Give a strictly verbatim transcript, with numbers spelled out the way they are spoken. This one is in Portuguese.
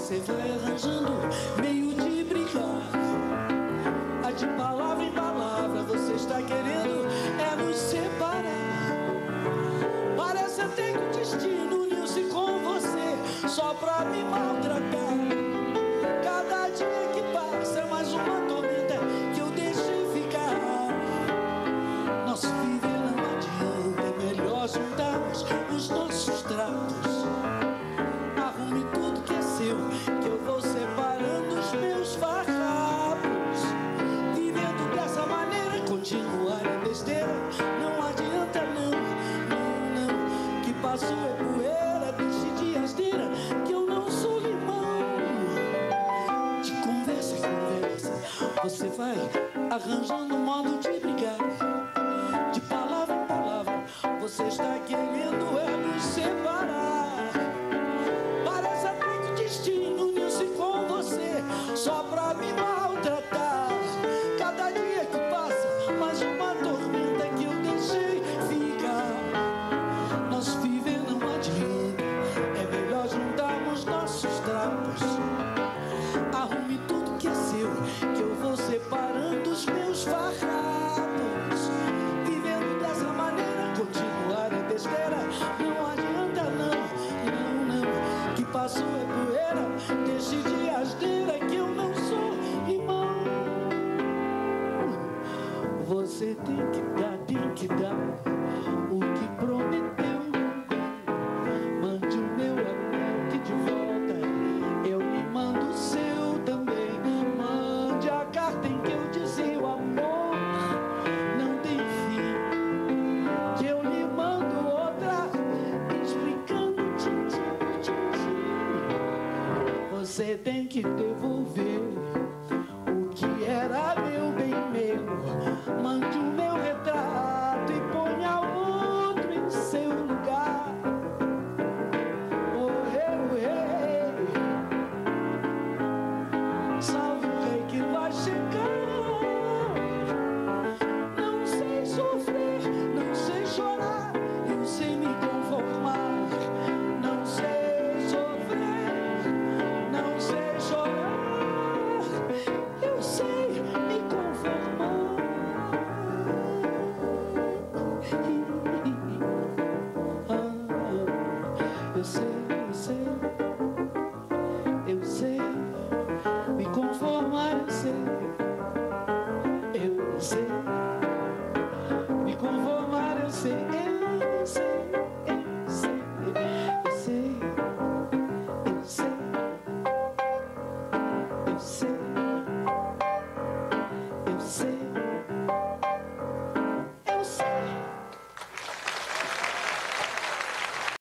Você vai arranjando meio de brigar. A de palavra em palavra você está querendo é nos separar. Parece até que o destino uniu-se com você só pra me maltratar. Cada dia que passa é mais uma tormenta que eu deixei ficar. Nosso viver não adianta, é melhor juntarmos os nossos tratos. Arrume tudo que é seu, que eu vou separando os meus farrapos. Vivendo dessa maneira, continuar é besteira. Não adianta não, não, não. Que passou é poeira, deixe de asneira, que eu não sou limão. De conversa em conversa, você vai arranjando um modo de brigar. De palavra em palavra, você está querendo é nos separar. Parece até que o destino uniu-se com você só pra me maltratar. Cada dia que passa, mais uma tormenta que eu deixei ficar. Nosso viver não adianta, é melhor juntarmos nossos trapos. Arrume tudo que é seu, que eu vou separando os meus farrapos. Vivendo dessa maneira, continuar é besteira. Não adianta não, não, não. Que passou é poeira, deixe de asneira, que eu não sou irmão. Você tem que dar, tem que dar o que prometeu. Mande o meu anel que de volta eu me mando o seu também. Mande a carta em que eu dizia o amor não tem fim, que eu lhe mando outra explicando tchim-tchim, tchim-tchim. Você tem que devolver o que era meu bem meu. Mande o meu retrato e ponha outro em seu lugar. Oh, hey, hey. Salve o rei que vai chegar. Não sei sofrer, não sei chorar, eu sei me conformar. Não sei sofrer, não sei chorar, eu sei me conformar. Ah, eu sei, eu sei, eu sei me conformar, eu sei, eu sei me conformar, eu sei.